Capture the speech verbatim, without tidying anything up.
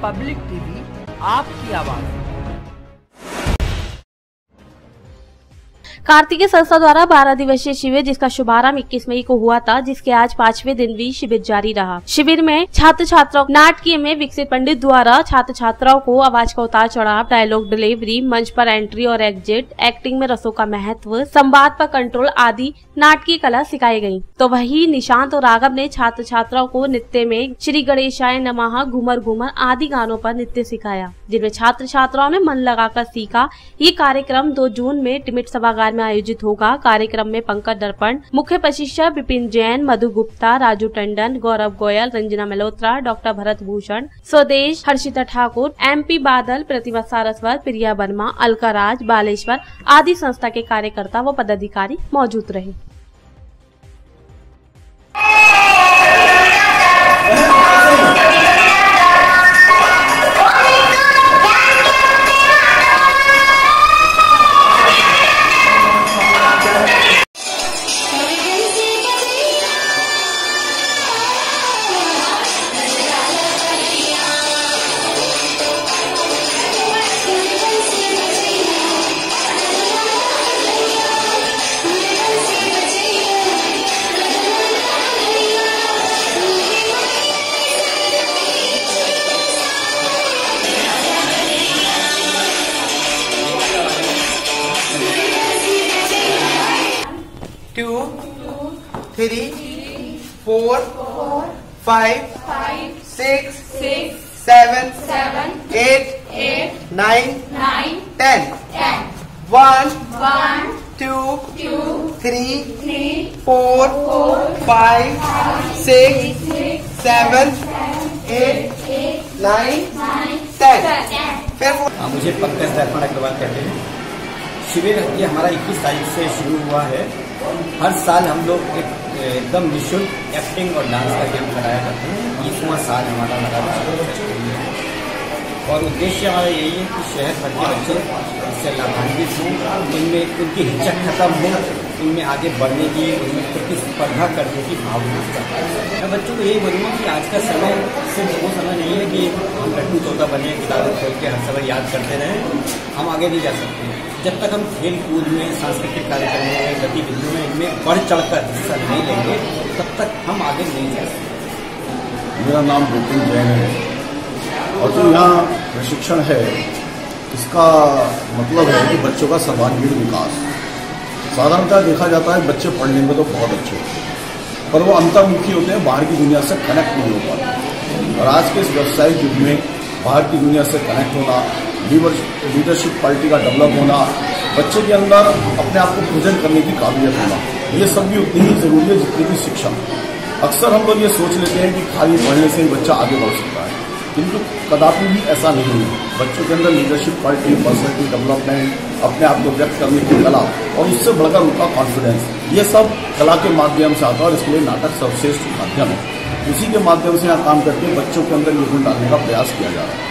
Public TV, आपकी आवाज। कार्तिकीय संस्था द्वारा बारह दिवसीय शिविर, जिसका शुभारंभ इक्कीस मई को हुआ था, जिसके आज पांचवें दिन भी शिविर जारी रहा। शिविर में छात्र छात्राओं नाटकीय में विकसित पंडित द्वारा छात्र छात्राओं को आवाज का उतार चढ़ाव, डायलॉग डिलीवरी, मंच पर एंट्री और एग्जिट, एक्टिंग में रसों का महत्व, संवाद पर कंट्रोल आदि नाटकीय कला सिखाई गयी। तो वही निशांत और राघव ने छात्र छात्राओं को नृत्य में श्री गणेशाय नमः, घूमर घूमर आदि गानों पर नृत्य सिखाया, जिनमें छात्र छात्राओं ने मन लगाकर सीखा। ये कार्यक्रम दो जून में टिमिट सभागार में आयोजित होगा। कार्यक्रम में पंकज दर्पण, मुख्य प्रशिक्षक विपिन जैन, मधु गुप्ता, राजू टंडन, गौरव गोयल, रंजना मल्होत्रा, डॉक्टर भरत भूषण, स्वदेश, हर्षिता ठाकुर, एमपी बादल, प्रतिमा सारस्वत, प्रिया वर्मा, अलका राज, बालेश्वर आदि संस्था के कार्यकर्ता व पदाधिकारी मौजूद रहे। Two, three, four, five, six, seven, eight, nine, ten. One, two, three, four, five, six, seven, eight, nine, ten. मुझे पंकज दर्पण अग्रवाल कहते हैं। शिविर ये हमारा इक्कीस तारीख से शुरू हुआ है। हर साल हम लोग एक एकदम निःशुल्क एक्टिंग और डांस का गेम कराया करते हैं। बीसवां साल हमारा लगातार और उद्देश्य हमारा यही है कि शहर भर के बच्चे इससे लाभान्वित हों, इनमें उनकी हिचक खत्म हो, इनमें आगे बढ़ने की, उनमें प्रतिस्पर्धा करने की भावना करता है। मैं बच्चों को यही बोलूँगा कि आज का समय सिर्फ वो समय नहीं है कि हम लड्डू तोता बने, किताबें खोल के हर समय याद करते रहें। हम आगे नहीं जा सकते जब तक हम खेल कूद में, सांस्कृतिक कार्यक्रमों में, गतिविधियों में इनमें बढ़ चढ़कर हिस्सा नहीं लेंगे, तब तक हम आगे नहीं जा सकते। मेरा नाम विपिन जैन है और जो यहाँ प्रशिक्षण है इसका मतलब है कि बच्चों का सर्वांगीण विकास। साधारणतः देखा जाता है बच्चे पढ़ने में तो बहुत अच्छे होते हैं, पर वो अंतर्मुखी होते हैं, बाहर की दुनिया से कनेक्ट नहीं हो पाते। और आज के इस व्यावसायिक युग में बाहर की दुनिया से कनेक्ट होना, लीडरशिप क्वालिटी का डेवलप होना, बच्चे के अंदर अपने आप को प्रेजेंट करने की काबिलियत होना, ये सब भी उतनी ही जरूरी है जितनी की शिक्षा। अक्सर हम लोग ये सोच लेते हैं कि खाली पढ़ने से ही बच्चा आगे बढ़ सकता है, किंतु कदापि भी ऐसा नहीं है। बच्चों के अंदर लीडरशिप क्वालिटी, पर्सनैलिटी डेवलपमेंट, अपने आप को व्यक्त करने की कला और उससे बढ़कर उनका कॉन्फिडेंस, ये सब कला के माध्यम से आता है और इसके लिए नाटक सर्वश्रेष्ठ माध्यम है। उसी के माध्यम से यहाँ काम करके बच्चों के अंदर ये गुण डालने का प्रयास किया जा रहा है।